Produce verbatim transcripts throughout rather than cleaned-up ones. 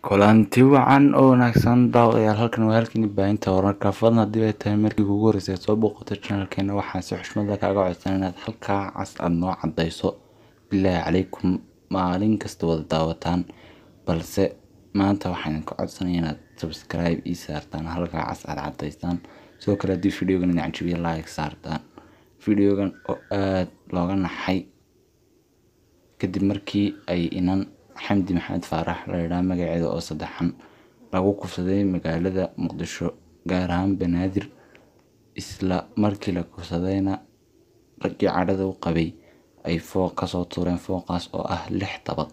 kulanti wacan oo wanaagsan daawadayaal halkan waa halkani baahinta wararka fadlan haddii ay tahay markii ugu horeysay soo booqato channelkeena waxaan si xushmad leh kaaga codsan inaad halkaa cas aad noo cadayso bilaahi calaykum maalin kasta wada daawataan balse maanta waxaan ka codsanayaa inaad subscribe ii saartaan halkaa cas aad cadaystaan sidoo kale haddii videogan idin cajibiyo like saartaan videogan oo aad looga naxay kadib markii ay inan حمدي محمد فارح ليرا مقاعدة أو صدحن لغو كفصدي مقالة مقدشو قارهان بنادر إسلا مركي لكفصدينا رجي عدد قبي أي فوق كسو طورين فوق قاس أو أهل لح طبق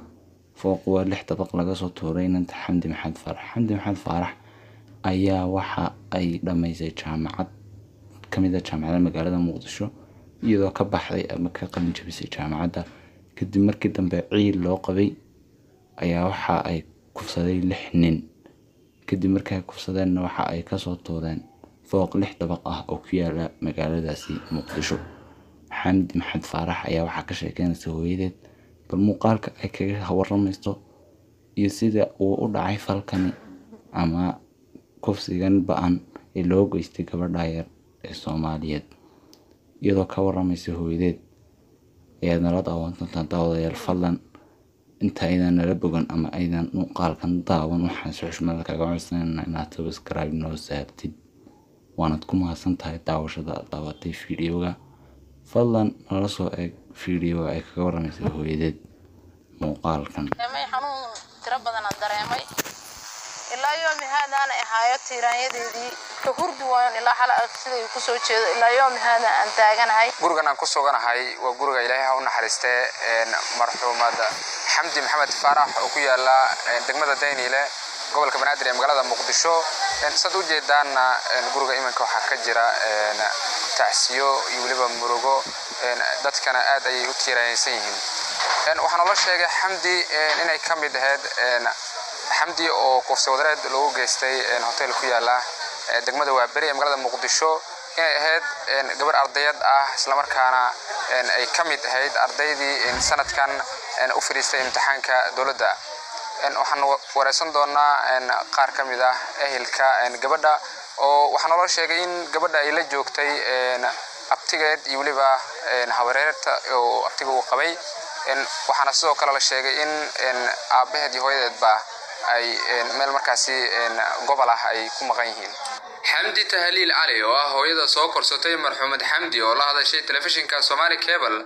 فوق ولح طبق لقصو طورين انت حمدي محمد فارح حمدي محمد فارح أيا وحا أي لما يزي جامعات كميدة جامعة مقالة مقدشو إذا كبحي أمكا قلن جبسي جامعة kadib markii dambe ciil loo qabay ayaa waxa ay kufsaday lix nin kadib markii ay kufsadeen waxa ay ka soo toodeen fooq lix dabaq ah oo ku yaala magaaladaasi Muqdisho Xamdi Maxamed Faarax ayaa waxa ka sheekeynaysa hooyadeed bal muuqaalka ay kaga warramayso iyo sida uu u dhacay falkani ama kufsigan ba'an ee loo geystay gabadha yar ee Soomaaliyeed iyadoo ka warramaysa hooyadeed يا نراد أو أنت تداول يا الفلان أنت إذا نلبجن أما إذا نقال كان داون وحنسوش ملك جالسين إنها تسكرايب نوزاتي وأنا تكون هسنت هاي داوش دا داوتي فيديوغا فلان رسوا إك فيديو إك كورن يسوي يدد مقال كان. ما يحنون تربنا الدرامي إلا يوم هذا أنا حياتي رايدي كهرد وان إلا حلقة كذا يكسو شيء إلا يوم هذا أنت أجن هاي. جورجنا كسو جنا هاي وجورج إلهها ونحرسته مرحوم هذا حمدي محمد فارح وكيا لا دقمة ديني له قبل كمان أدري مقالة مقدشو صدق جدا جورج إيمان كوحك جرا تعسيو يولب مروجو دت كان أدي يثير ينسيهم وحنا الله شيء حمدي إن يكمل هذا حمدي أو كوفس ودرد لو جستي هوتيل كيالا دقمة وابري مقالة مقدشو إن هاد جبر أرضيات آه سلامر كان إن أي كمية هاد أرضيدي إن سنة كان إن أفريستي امتحان كدولة إن وحنا ورسون دونا إن قار كمية أهل كا إن جبردا أو وحنا الله شيء إن جبردا إلى جوكتي إن أبتجد يوليبا إن هوريرت أو أبتجو قبي إن وحنا سو كلا شيء إن إن أبيه دي هوي با أي مال مركزي إن قبله أي كم غيهين. حمدي تهليل علي وهو إذا صوكر صوتي مرحومة حمدي والله هذا شيء تلفزيون كسومالي كابل.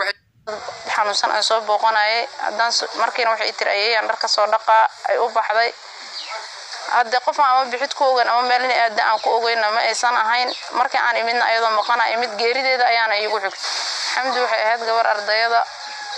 حنوسن أنا صوب بقناي دانس مركين وحي ترأيي عن ركض صدقة أي أوبا حذي هذا قف عم بيحط كوجن أما مالني أدى عن كوجن ما إنسان هين مركين عن يمين أيضا مقنع يمد جريدة ده أيانا يجوحك حمدي وحي هاد جبر أرضية ده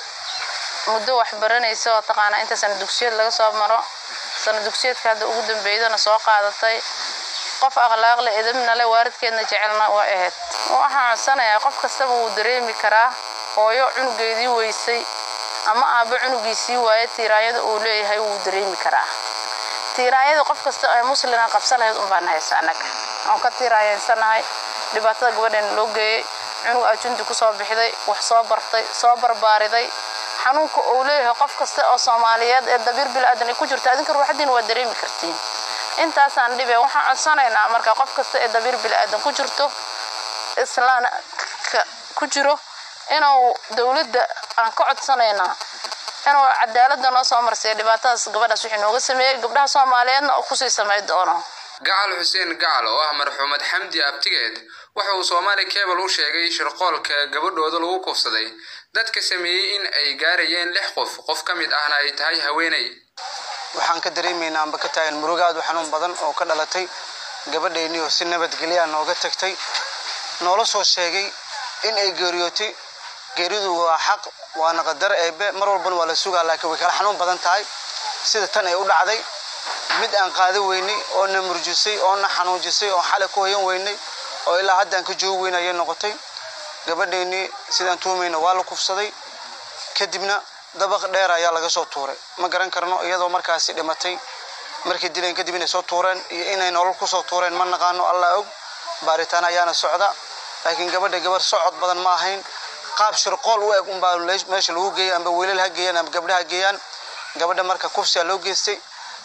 مدة وحبرنا يسوى تقانا أنت سنة دكسير لقى صاب مرة سنة دكسير كهذا أقدم بعيدا نسوق هذا طي قف أغلاق لإذا من الله وارد كنا جعلنا واحد وأحنا سنة يا قف كسبه ودريم كراه هو عنو جدي ويسي أما أبى عنو جيسي وايد ترايد أولي هاي ودريم كراه ترايد قف كسب مسلنا قبسله يوم بنا سنك أو كترايد سنة هاي لبعض قبلين لوجي عنو أجند كصاب بحذي وحصاب برطي صابر باردي حنوك أوليه قف كسب أصوماليات الدبير بالأدنى كجر تأذكر واحدين ودريم كرتين أنت أصلاً دبي وحنا عصانا نعمر كقف كسر الدبير بالأدنى كجرته إسلام كجره إنه دولة عن قعد سنة إنه عدالة ناس عمر سيد باتاس قبل سوحنا وقسمي قبلها صوماليين أخصي سمعت دونه قال حسين قال واه مرحومة حمدي أبتجد وحو صومالي كابل وشيء شرقالك قبل وذا لو كفصدي dadka sameeyay in ay gaarayeen lix qof qof kamid ahna ay tahay haweenay waxaan ka dareemaynaa amba ka tahay murugaad waxaan badan oo ka dhalatay gabadheeni oo si nabad geliya nooga tagtay noola soo sheegay in ay geeriyootay geeridu waa xaq waana qadar eebe mar walba waa la sugaa laakiin way kala xanuun badan tahay sida tan ay u dhacday mid aan qaado weynay oo na murjisay oo na xanuujisay oo xalay ku hoyan weynay oo ilaa hadda aan ka joog weynay noqotay gabadheeni sidaan tuumayna waa la kufsaday kadibna dabaq dheer ayaa laga soo tuuray ma garan karno iyadoo markaas dhimatay markii dileen kadibna soo tuureen iyo inay nolol ku soo tuureen ma naqaano Allah og baaritaan ayaana socda laakiin gabadha gabar socod badan ma ahayn qaab shirqool u eg un baa meesha lagu geeyay amba wiilal ha geeyaan amba gabdhaha geeyaan gabadha marka kufsi loo geystay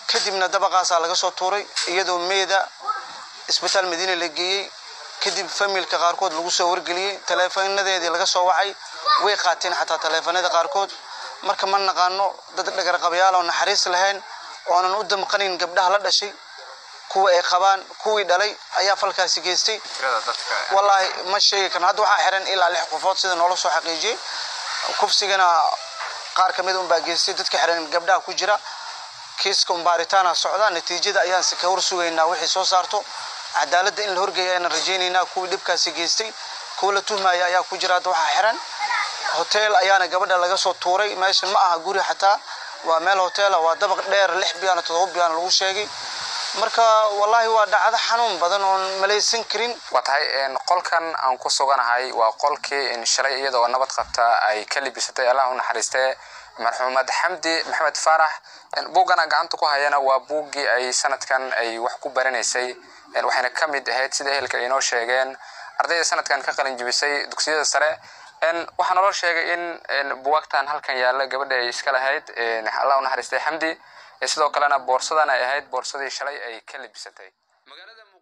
kadibna dabaqaasaa laga soo tuuray iyadoo meeda isbitaal Madiina la geeyay kadib familka qaarkood lagu soo wargeliyay taleefanadeedii laga soo wacay way qaateen xataa taleefanada qaarkood marka ma naqaano dad dhagar qabayaal oo naxariis lahayn oo aan u damqanin gabdhaha la dhashay kuwa ay qabaan kuwii dhalay ayaa falkaasi geystay wallahi ma sheegi kan hadda waxa xiran ilaa lix qofood sida nolol soo xaqiijiyay kufsigana qaar kamid un baa geystay dadka xiran gabdhaha ku jira kiiska baaritaana socda natiijada ayaan si ka war sugaynaa wixii soo saarto cadaaladda in la horgeeyo aan rajaynaynaa kuwii dhibkaasi geystay kuwa la tuhmaya ayaa ku jira waxa xiran hotel ayaana gabadha laga soo tuuray meeshan ma aha guri xataa waa meel hotel waa dabaq dheer lix biyaan todoba biyaan lagu sheegay marka wallahi waa dhacdo xanuun badan oo malaysan karin watahay in qolkan aan ku suganahay waa qolkii in shalay iyadoo nabad qabta ay ka libisatay Allah u naxariistay marxuumad Xamdi Maxamed Faarax buugana gacanta ku hayana waa buugii ay sanadkan ay wax ku baranaysay waxayna kamid ahayd sida ehelka inoo sheegeen ardayda sanadkan ka qalin jibisay dugsiyada sare en waxaan loo sheegay in buugtan halkan yaala gabadha ay iska lahayd Allah u naxariistay Xamdi sidoo kalena boorsadan ay ahayd boorsadii shalay ay ka libisatay magaalada